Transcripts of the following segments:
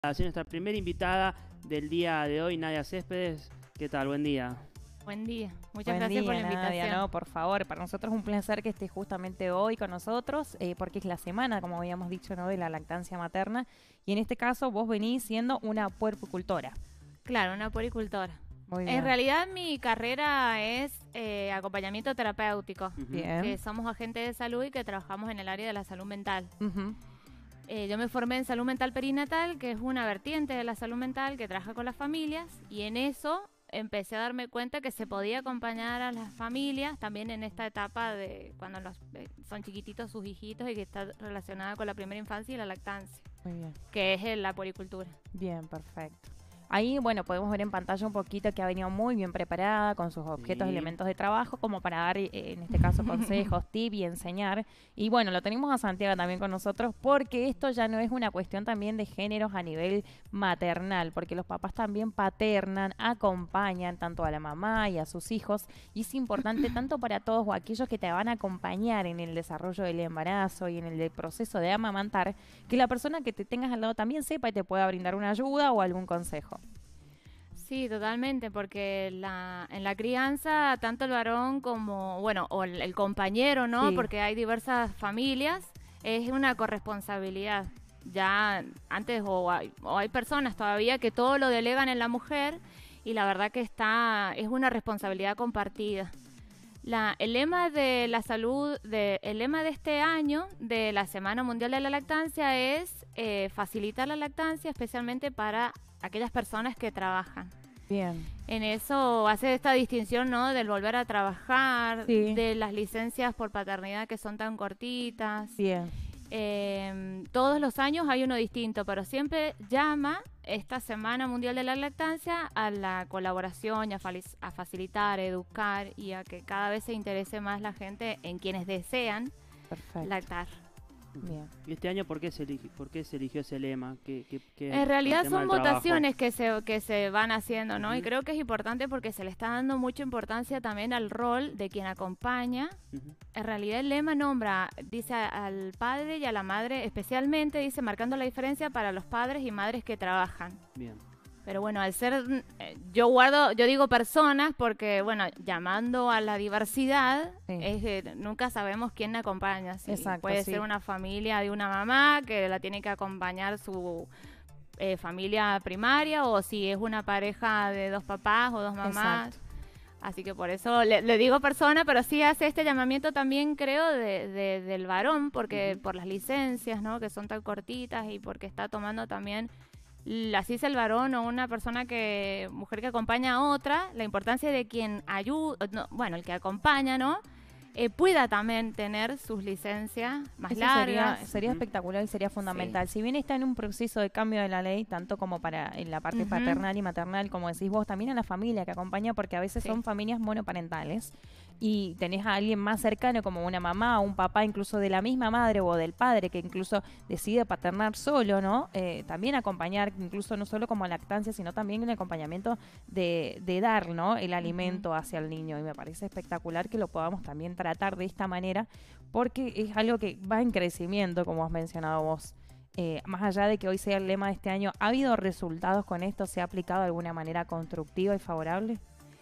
Sí, nuestra primera invitada del día de hoy, Nadia Céspedes. ¿Qué tal? Buen día. Buen día, muchas Buen gracias por día, la invitación. Nadia, no, por favor, para nosotros es un placer que estés justamente hoy con nosotros, porque es la semana, como habíamos dicho, ¿no?, de la lactancia materna, y en este caso vos venís siendo una puerpecultora. Claro, una puericultora. Muy bien. En realidad mi carrera es acompañamiento terapéutico, Bien. que somos agentes de salud y que trabajamos en el área de la salud mental. Ujú. Yo me formé en salud mental perinatal, que es una vertiente de la salud mental que trabaja con las familias, y en eso empecé a darme cuenta que se podía acompañar a las familias también en esta etapa de cuando son chiquititos sus hijitos y que está relacionada con la primera infancia y la lactancia, Muy bien. que es la puericultura. Bien, perfecto. Ahí, bueno, podemos ver en pantalla un poquito que ha venido muy bien preparada con sus objetos, Sí. elementos de trabajo, como para dar, en este caso, consejos, tips y enseñar. Y bueno, lo tenemos a Santiago también con nosotros, porque esto ya no es una cuestión también de géneros a nivel maternal, porque los papás también paternan, acompañan tanto a la mamá y a sus hijos, y es importante tanto para todos o aquellos que te van a acompañar en el desarrollo del embarazo y en el proceso de amamantar, que la persona que te tengas al lado también sepa y te pueda brindar una ayuda o algún consejo. Sí, totalmente, porque en la crianza, tanto el varón como, bueno, o el compañero, ¿no? Sí. Porque hay diversas familias, es una corresponsabilidad. Ya antes o hay personas todavía que todo lo delegan en la mujer y la verdad que es una responsabilidad compartida. El lema de la salud, el lema de este año de la Semana Mundial de la Lactancia es facilitar la lactancia, especialmente para aquellas personas que trabajan. Bien. En eso hace esta distinción, ¿no? Del volver a trabajar, Sí. de las licencias por paternidad que son tan cortitas. Bien. Todos los años hay uno distinto, pero siempre llama esta Semana Mundial de la Lactancia a la colaboración y a facilitar, educar y a que cada vez se interese más la gente en quienes desean Perfecto. lactar. Bien. ¿Y este año por qué se eligió ese lema? En realidad el tema son del trabajo? votaciones que se van haciendo, ¿no? Y Ujú. creo que es importante porque se le está dando mucha importancia también al rol de quien acompaña. Ujú. En realidad el lema dice al padre y a la madre, especialmente dice marcando la diferencia para los padres y madres que trabajan. Bien. Pero bueno, al ser, yo digo personas porque, bueno, llamando a la diversidad, Sí. nunca sabemos quién acompaña. ¿Sí? Exacto, Puede sí. ser una familia de una mamá que la tiene que acompañar su familia primaria, o si es una pareja de dos papás o dos mamás. Exacto. Así que por eso le digo persona, pero sí hace este llamamiento también, creo, del varón, porque Ujú. por las licencias, ¿no? Que son tan cortitas y porque está tomando también, así es el varón o una mujer que acompaña a otra, la importancia de quien ayuda, no, bueno, el que acompaña, ¿no? Pueda también tener sus licencias más Eso largas. sería Ujú. espectacular y sería fundamental. Si bien está en un proceso de cambio de la ley, tanto como para en la parte Ujú. paternal y maternal, como decís vos, también a la familia que acompaña, porque a veces Sí. son familias monoparentales y tenés a alguien más cercano como una mamá o un papá, incluso de la misma madre o del padre, que incluso decide paternar solo, ¿no? También acompañar, incluso no solo como lactancia, sino también un acompañamiento de dar, ¿no?, el alimento hacia el niño. Y me parece espectacular que lo podamos también tratar de esta manera, porque es algo que va en crecimiento, como has mencionado vos. Más allá de que hoy sea el lema de este año, ¿ha habido resultados con esto? ¿Se ha aplicado de alguna manera constructiva y favorable?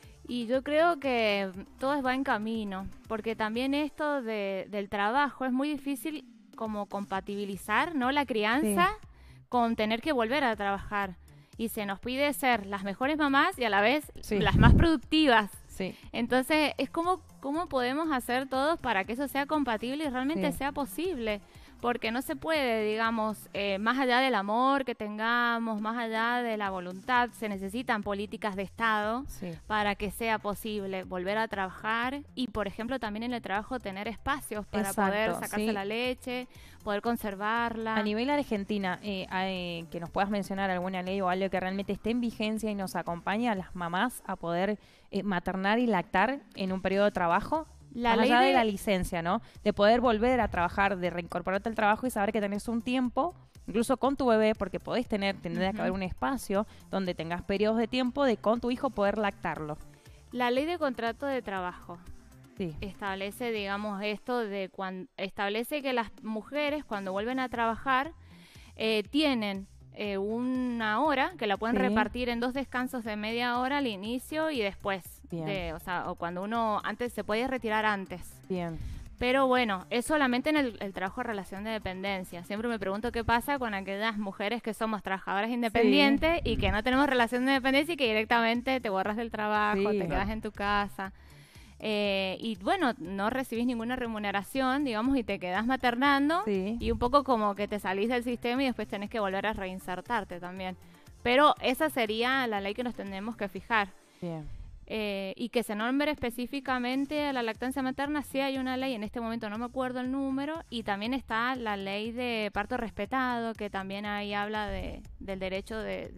Y yo creo que todo va en camino, porque también esto del trabajo es muy difícil como compatibilizar, ¿no? La crianza con tener que volver a trabajar. Y se nos pide ser las mejores mamás y a la vez Sí. las más productivas. Sí. Entonces, es cómo podemos hacer todos para que eso sea compatible y realmente Sí. sea posible. Porque no se puede, digamos, más allá del amor que tengamos, más allá de la voluntad, se necesitan políticas de Estado Sí. para que sea posible volver a trabajar y, por ejemplo, también en el trabajo tener espacios para Exacto, poder sacarse sí. la leche, poder conservarla. A nivel Argentina, que nos puedas mencionar alguna ley o algo que realmente esté en vigencia y nos acompañe a las mamás a poder maternar y lactar en un periodo de trabajo, La más ley allá de de- la licencia, ¿no? De poder volver a trabajar, de reincorporarte al trabajo y saber que tenés un tiempo, incluso con tu bebé, porque tendría que haber un espacio donde tengas periodos de tiempo de con tu hijo poder lactarlo. La ley de contrato de trabajo Sí. establece, digamos, esto de establece que las mujeres cuando vuelven a trabajar tienen una hora, que la pueden Sí. repartir en 2 descansos de media hora al inicio y después. Bien. O cuando uno, antes se puede retirar antes. Bien. Pero bueno, es solamente en el trabajo de relación de dependencia. Siempre me pregunto qué pasa con aquellas mujeres que somos trabajadoras independientes y que no tenemos relación de dependencia y que directamente te borras del trabajo, Sí. te quedas en tu casa. Y bueno, no recibís ninguna remuneración, digamos, y te quedás maternando. Sí. Y un poco como que te salís del sistema y después tenés que volver a reinsertarte también. Pero esa sería la ley que nos tenemos que fijar. Bien. Y que se nombre específicamente a la lactancia materna, sí hay una ley, en este momento no me acuerdo el número, y también está la ley de parto respetado, que también ahí habla del derecho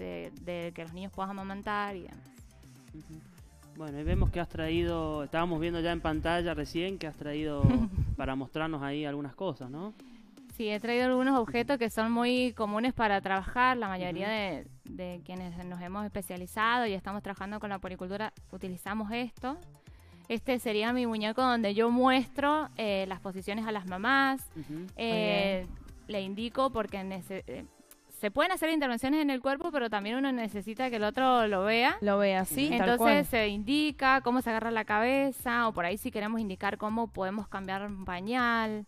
de que los niños puedan amamantar y demás. Ujú. Bueno, y vemos que has traído, estábamos viendo ya en pantalla recién, que has traído para mostrarnos ahí algunas cosas, ¿no? Sí, he traído algunos objetos que son muy comunes para trabajar. La mayoría de quienes nos hemos especializado y estamos trabajando con la puericultura utilizamos esto. Este sería mi muñeco donde yo muestro las posiciones a las mamás. Ujú. Le indico porque se pueden hacer intervenciones en el cuerpo, pero también uno necesita que el otro lo vea. Lo ve así, tal cual. Entonces se indica cómo se agarra la cabeza, o por ahí si queremos indicar cómo podemos cambiar un pañal.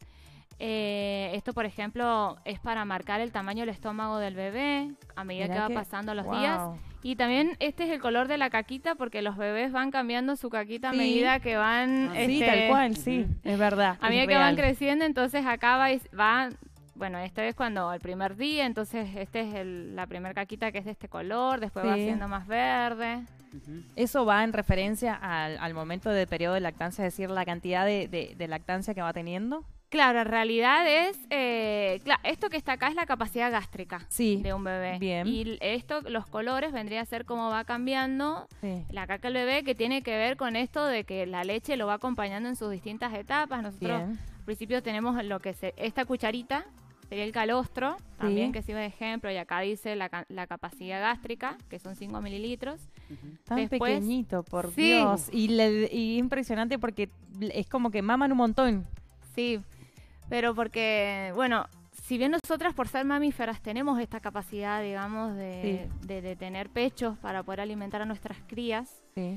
Esto, por ejemplo, es para marcar el tamaño del estómago del bebé a medida Mirá que va que- pasando los Wow. días. Y también este es el color de la caquita, porque los bebés van cambiando su caquita a Sí. medida que van... Sí, tal cual, sí, Ujú. es verdad. A es medida que van real. creciendo, entonces acá va bueno, este es cuando el primer día, entonces este es la primer caquita que es de este color, después va Sí. siendo más verde. Ujú. Eso va en referencia al momento del periodo de lactancia, es decir, la cantidad de lactancia que va teniendo. Claro, en realidad es, esto que está acá es la capacidad gástrica Sí, de un bebé. bien. Y esto, los colores, vendría a ser cómo va cambiando Sí. la caca del bebé, que tiene que ver con esto de que la leche lo va acompañando en sus distintas etapas. Nosotros Bien. al principio tenemos esta cucharita, sería el calostro, también que sirve de ejemplo, y acá dice la capacidad gástrica, que son 5 mililitros. Ujú. Tan Después- pequeñito, por Sí. Dios. Y impresionante porque es como que maman un montón. Sí, pero porque, bueno, si bien nosotras por ser mamíferas tenemos esta capacidad, digamos, de tener pechos para poder alimentar a nuestras crías, Sí.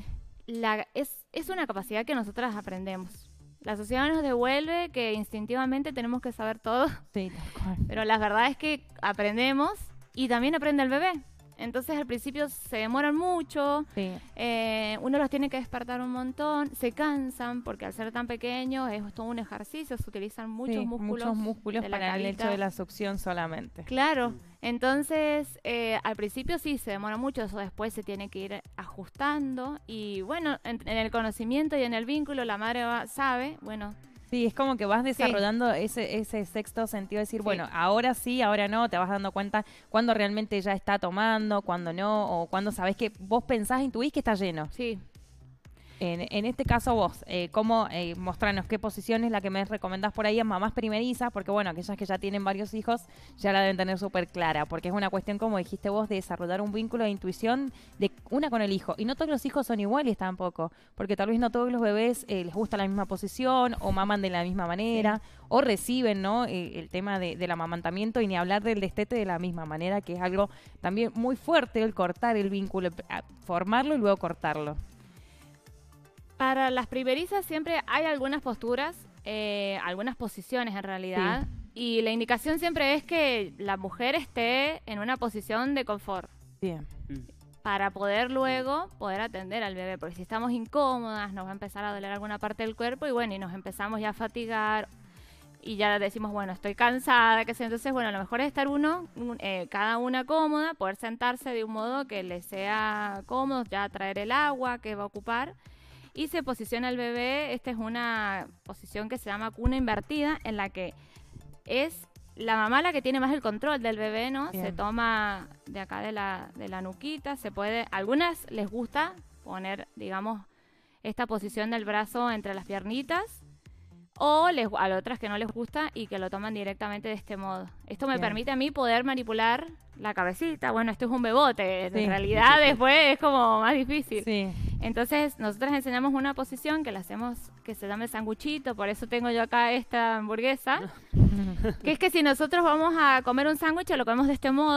es una capacidad que nosotras aprendemos. La sociedad nos devuelve que instintivamente tenemos que saber todo, Sí, tal cual. pero la verdad es que aprendemos y también aprende el bebé. Entonces al principio se demoran mucho, Sí. uno los tiene que despertar un montón, se cansan porque al ser tan pequeños es todo un ejercicio, se utilizan muchos Sí, músculos. muchos músculos de la para el hecho carita. de la succión solamente. Claro, entonces al principio sí se demora mucho, eso después se tiene que ir ajustando y bueno, en el conocimiento y en el vínculo la madre sabe, bueno, Sí, es como que vas desarrollando ese sexto sentido, decir, Sí. bueno, ahora sí, ahora no, te vas dando cuenta cuando realmente ya está tomando, cuando no, o cuando sabes que vos pensás, intuís que está lleno. sí. En este caso vos, ¿cómo mostrarnos qué posición es la que me recomendás por ahí a mamás primerizas? Porque bueno, aquellas que ya tienen varios hijos ya la deben tener súper clara, porque es una cuestión, como dijiste vos, de desarrollar un vínculo de intuición de una con el hijo. Y no todos los hijos son iguales tampoco, porque tal vez no todos los bebés les gusta la misma posición, o maman de la misma manera, o reciben, ¿no? El tema del amamantamiento, y ni hablar del destete de la misma manera, que es algo también muy fuerte, el cortar el vínculo, formarlo y luego cortarlo. Para las primerizas siempre hay algunas posturas, algunas posiciones en realidad, y la indicación siempre es que la mujer esté en una posición de confort Bien. para poder luego poder atender al bebé, porque si estamos incómodas nos va a empezar a doler alguna parte del cuerpo y bueno, y nos empezamos ya a fatigar y ya decimos, bueno, estoy cansada, qué sé. Entonces, bueno, lo mejor es estar cada una cómoda, poder sentarse de un modo que le sea cómodo, ya traer el agua que va a ocupar. Y se posiciona el bebé. Esta es una posición que se llama cuna invertida, en la que es la mamá la que tiene más el control del bebé, ¿no? Bien. Se toma de acá de la nuquita, algunas les gusta poner, digamos, esta posición del brazo entre las piernitas, o a otras que no les gusta y que lo toman directamente de este modo. Esto me Bien. permite a mí poder manipular la cabecita. Bueno, esto es un bebote, Sí. en realidad después es como más difícil. Sí. Entonces, nosotros enseñamos una posición que la hacemos, que se llama el sanguchito, por eso tengo yo acá esta hamburguesa, que es que si nosotros vamos a comer un sándwich, lo comemos de este modo,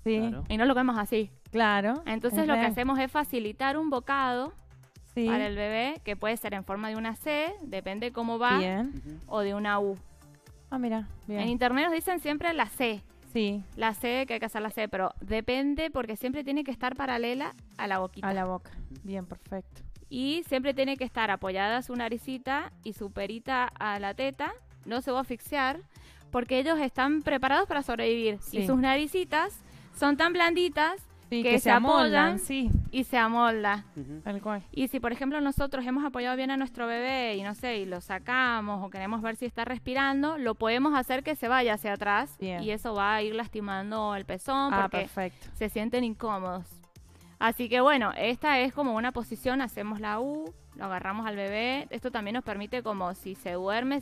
Sí, Claro. y no lo vemos así. claro. Entonces es lo que real. hacemos es facilitar un bocado Sí, para el bebé, que puede ser en forma de una C, depende cómo va, bien. Ujú. o de una U. Ah, mira, bien. En internet nos dicen siempre la C, Sí, que hay que hacer la C, pero depende porque siempre tiene que estar paralela a la boquita. a la boca. Bien, perfecto. Y siempre tiene que estar apoyada su naricita y su perita a la teta, no se va a asfixiar, porque ellos están preparados para sobrevivir. Sí. Y sus naricitas son tan blanditas Sí, que se amoldan, apoyan sí, y se amolda. Ujú. tal cual. Y si, por ejemplo, nosotros hemos apoyado bien a nuestro bebé y no sé, y lo sacamos o queremos ver si está respirando, lo podemos hacer que se vaya hacia atrás Bien. y eso va a ir lastimando el pezón Ah, porque perfecto. se sienten incómodos. Así que bueno, esta es como una posición, hacemos la U, lo agarramos al bebé. Esto también nos permite como si se duerme,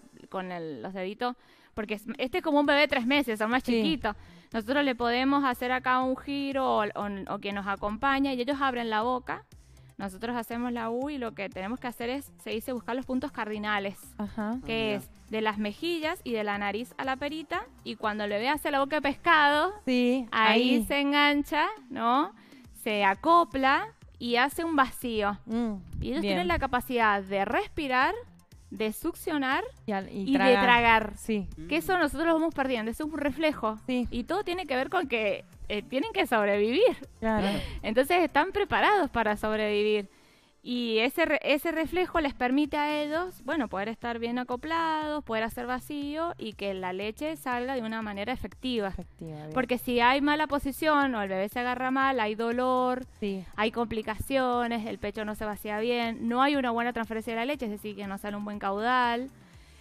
los deditos, porque este es como un bebé de 3 meses, son más Sí. chiquitos. Nosotros le podemos hacer acá un giro o que nos acompaña y ellos abren la boca. Nosotros hacemos la U y lo que tenemos que hacer es, se dice, buscar los puntos cardinales, Ajá. que mira. es de las mejillas y de la nariz a la perita. Y cuando el bebé hace la boca de pescado, Sí, ahí se engancha, ¿no? Se acopla y hace un vacío. Y ellos bien. tienen la capacidad de respirar, de succionar Y y de tragar. Sí, Que eso nosotros lo vamos perdiendo, eso es un reflejo. sí, Y todo tiene que ver con que tienen que sobrevivir. claro. Entonces están preparados para sobrevivir. Y ese reflejo les permite a ellos, bueno, poder estar bien acoplados, poder hacer vacío y que la leche salga de una manera efectiva. Efectiva, bien. Porque si hay mala posición o el bebé se agarra mal, hay dolor, Sí, hay complicaciones, el pecho no se vacía bien, no hay una buena transferencia de la leche, es decir, que no sale un buen caudal.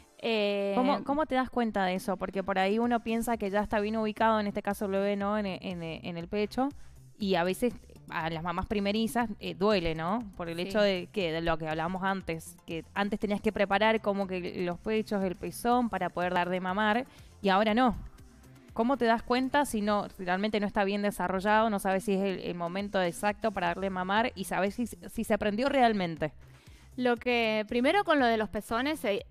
¿Cómo te das cuenta de eso? Porque por ahí uno piensa que ya está bien ubicado, en este caso el bebé, ¿no? En el pecho, y a veces a las mamás primerizas duele, ¿no? Por el Sí. hecho de lo que hablábamos antes, que antes tenías que preparar como que los pechos, el pezón para poder dar de mamar, y ahora no. ¿Cómo te das cuenta si realmente no está bien desarrollado, no sabes si es el momento exacto para darle mamar y sabes si se aprendió realmente? Lo que primero con lo de los pezones se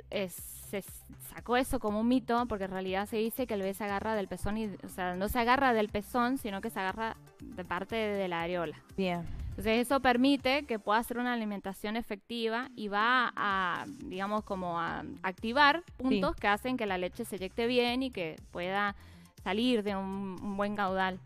sacó eso como un mito, porque en realidad se dice que el bebé se agarra del pezón, o sea, no se agarra del pezón, sino que se agarra de parte de la areola. Bien, Entonces eso permite que pueda hacer una alimentación efectiva y va a, digamos, como a activar puntos que hacen que la leche se eyecte bien y que pueda salir de un buen caudal.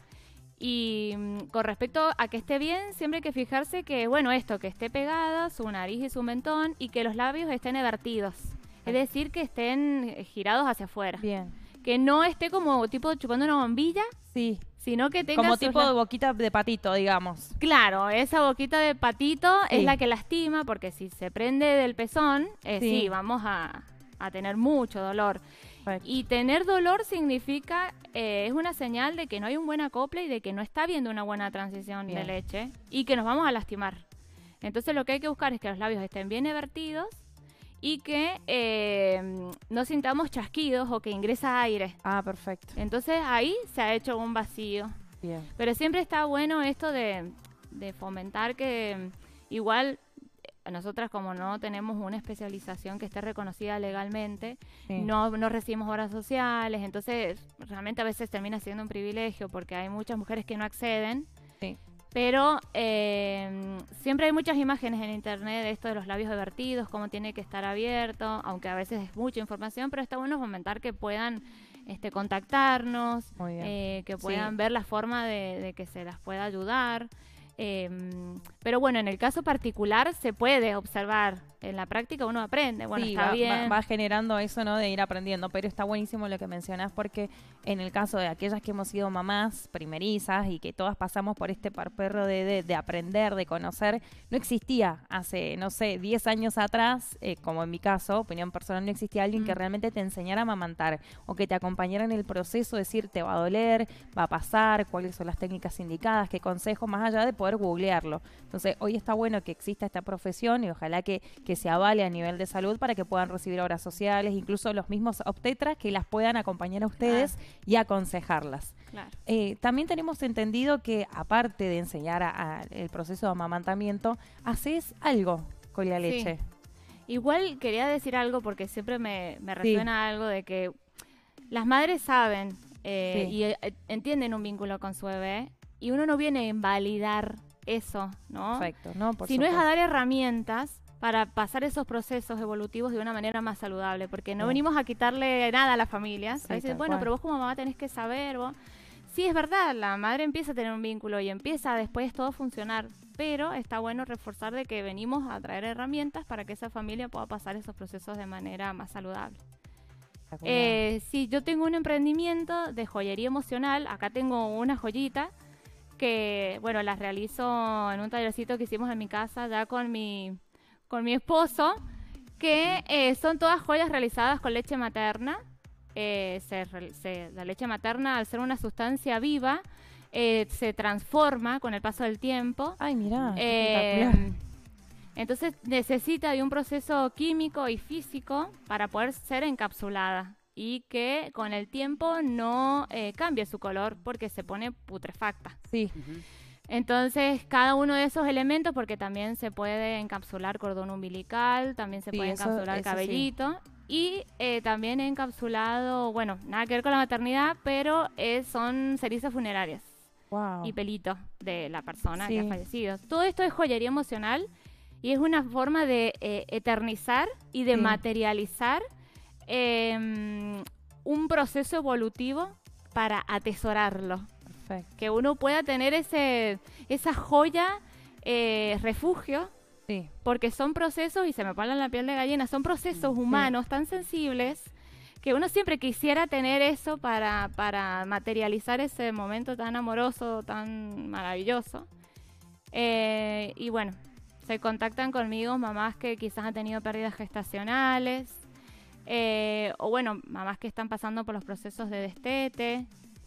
Y con respecto a que esté bien, siempre hay que fijarse que, bueno, que esté pegada su nariz y su mentón y que los labios estén evertidos. Es decir, que estén girados hacia afuera. bien. Que no esté como tipo chupando una bombilla, Sí, sino que tenga como sus tipo de boquita de patito, digamos. Claro, esa boquita de patito Sí. es la que lastima, porque si se prende del pezón, Sí. sí, vamos a tener mucho dolor. Perfecto. Y tener dolor significa, es una señal de que no hay un buen acople y de que no está habiendo una buena transición de Bien. leche y que nos vamos a lastimar. Entonces lo que hay que buscar es que los labios estén bien evertidos y que no sintamos chasquidos o que ingresa aire. Ah, perfecto. Entonces ahí se ha hecho un vacío. Bien. Pero siempre está bueno esto de fomentar que igual nosotras como no tenemos una especialización que esté reconocida legalmente, Sí. no recibimos horas sociales, entonces realmente a veces termina siendo un privilegio porque hay muchas mujeres que no acceden. Sí. Pero siempre hay muchas imágenes en internet de esto de los labios vertidos, cómo tiene que estar abierto, aunque a veces es mucha información, pero está bueno fomentar que puedan contactarnos, Muy bien. que Sí. puedan ver la forma de que se las pueda ayudar. Pero bueno, en el caso particular se puede observar. En la práctica uno aprende. Bueno, Sí, está bien. va generando eso, ¿no? De ir aprendiendo. Pero está buenísimo lo que mencionás porque en el caso de aquellas que hemos sido mamás primerizas y que todas pasamos por este parperro de aprender, de conocer, no existía hace, no sé, 10 años atrás, como en mi caso, opinión personal, no existía alguien que realmente te enseñara a amamantar o que te acompañara en el proceso, decir, te va a doler, va a pasar, cuáles son las técnicas indicadas, qué consejos, más allá de poder googlearlo. Entonces, hoy está bueno que exista esta profesión y ojalá que se avale a nivel de salud para que puedan recibir obras sociales, incluso los mismos obstetras que las puedan acompañar a ustedes y aconsejarlas. Claro. También tenemos entendido que aparte de enseñar el proceso de amamantamiento, haces algo con la Sí. leche. Igual quería decir algo porque siempre me resuena algo de que las madres saben y entienden un vínculo con su bebé, y uno no viene a invalidar eso, ¿no? Perfecto, ¿no? Por Sino es a supuesto. dar herramientas para pasar esos procesos evolutivos de una manera más saludable, porque no Bien. venimos a quitarle nada a las familias. Sí, A veces, tal bueno, cual. pero vos como mamá tenés que saber, vos... Sí, es verdad, la madre empieza a tener un vínculo y empieza después todo a funcionar, pero está bueno reforzar de que venimos a traer herramientas para que esa familia pueda pasar esos procesos de manera más saludable. Sí, yo tengo un emprendimiento de joyería emocional. Acá tengo una joyita que, bueno, las realizo en un tallercito que hicimos en mi casa ya con mi esposo, que son todas joyas realizadas con leche materna. La leche materna, al ser una sustancia viva, se transforma con el paso del tiempo. Ay, mirá, qué espectacular. Entonces necesita de un proceso químico y físico para poder ser encapsulada y que con el tiempo no cambie su color porque se pone putrefacta. Sí, Entonces, cada uno de esos elementos, porque también se puede encapsular cordón umbilical, también se Sí, puede eso encapsular sí. cabellito. Y también he encapsulado, bueno, nada que ver con la maternidad, pero son cenizas funerarias wow. y pelitos de la persona Sí. que ha fallecido. Todo esto es joyería emocional y es una forma de eternizar y de Sí. materializar un proceso evolutivo para atesorarlo. Perfecto. Que uno pueda tener esa joya refugio, Sí, porque son procesos, y se me pone la piel de gallina, son procesos humanos tan sensibles que uno siempre quisiera tener eso para materializar ese momento tan amoroso, tan maravilloso. Y bueno, se contactan conmigo mamás que quizás han tenido pérdidas gestacionales, o bueno, mamás que están pasando por los procesos de destete,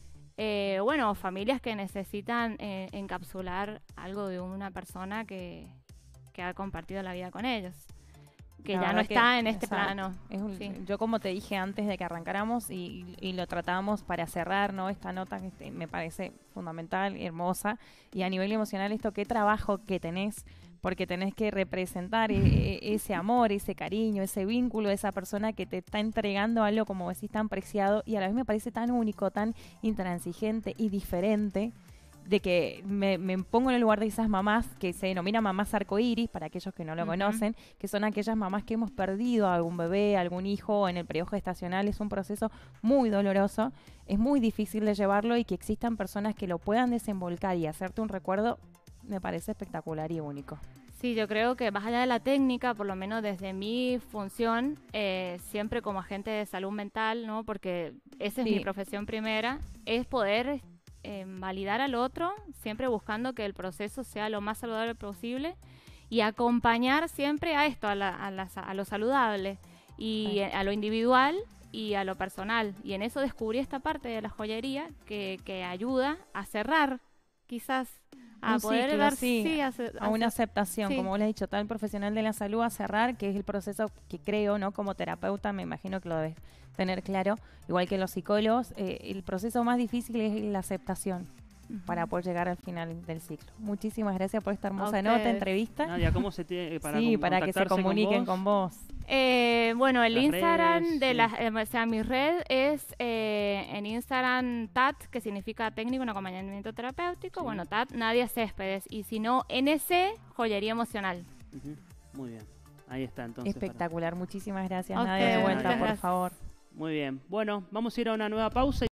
bueno, familias que necesitan encapsular algo de una persona que ha compartido la vida con ellos, que La ya no verdad que- está en este exacto. plano. Sí. Yo, como te dije antes de que arrancáramos y lo tratábamos para cerrar, ¿no? Esta nota que me parece fundamental, hermosa, y a nivel emocional esto, qué trabajo que tenés, porque tenés que representar ese amor, ese cariño, ese vínculo de esa persona que te está entregando algo, como decís, tan preciado, y a la vez me parece tan único, tan intransigente y diferente, de que me pongo en el lugar de esas mamás que se denominan mamás arcoíris, para aquellos que no lo Ujú. conocen, que son aquellas mamás que hemos perdido a algún bebé, algún hijo en el periodo gestacional. Es un proceso muy doloroso, es muy difícil de llevarlo, y que existan personas que lo puedan desembolcar y hacerte un recuerdo, me parece espectacular y único. Sí, yo creo que más allá de la técnica, por lo menos desde mi función, siempre como agente de salud mental, ¿no? Porque esa es Sí. mi profesión primera, es poder validar al otro, siempre buscando que el proceso sea lo más saludable posible y acompañar siempre a esto, a lo saludable y Sí. a lo individual y a lo personal. Y en eso descubrí esta parte de la joyería que ayuda a cerrar, quizás, a Un poder ciclo, dar sí, a una aceptación, sí. como vos le has dicho, tal profesional de la salud, a cerrar, que es el proceso que creo, ¿no? Como terapeuta, me imagino que lo debes tener claro, igual que los psicólogos, el proceso más difícil es la aceptación para poder llegar al final del ciclo. Muchísimas gracias por esta hermosa nota, ustedes. entrevista. Nadia, ¿cómo se tiene Sí, para que se contactarse comuniquen vos? con vos. Bueno, el Las Instagram redes, de sí. o sea, mi red es en Instagram TAT, que significa técnico en acompañamiento terapéutico. Sí. Bueno, TAT Nadia Céspedes. Y si no, NC, joyería emocional. Ujú, muy bien. Ahí está entonces. Espectacular, muchísimas gracias, A Nadia, de ustedes, vuelta, muchas por gracias. favor. Muy bien. Bueno, vamos a ir a una nueva pausa.